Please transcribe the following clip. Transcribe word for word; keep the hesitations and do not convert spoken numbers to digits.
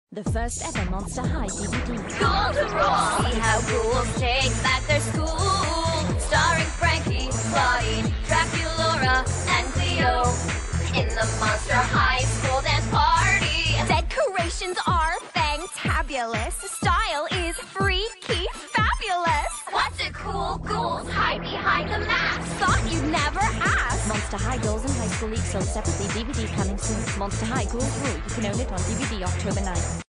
The first ever Monster High D V D. Ghouls rule! See how ghouls take back their school. Starring Frankie, Claudine, Draculaura, and Cleo. In the Monster High School dance party. Decorations are fantabulous. Style is freaky fabulous. What's a cool ghouls hide behind the mask? Thought you'd never ask. Monster High Girls and High School each sold separately. D V D coming soon. Monster High Ghouls Rule. You can own it on D V D October ninth.